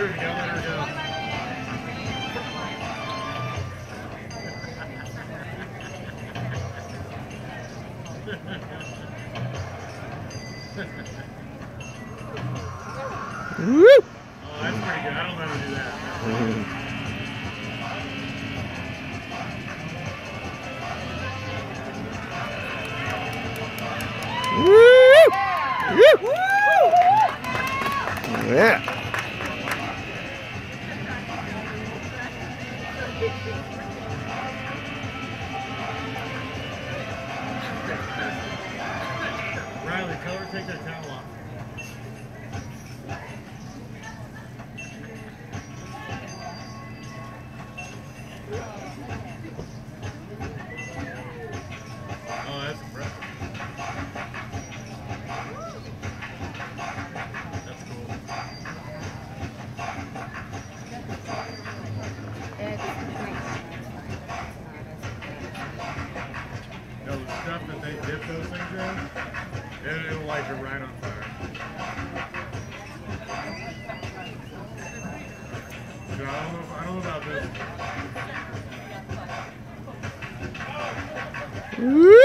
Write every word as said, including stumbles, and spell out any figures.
There we go, there we go. Woo! Oh, that's pretty good. I don't know how to do that. Woo! Woo! Yeah. Riley, tell her to take that towel off. Oh, that's impressive. That's cool. No, the stuff that they dip those things in, it, it'll light you right on fire. So I don't know, if, I don't know about this. Woo!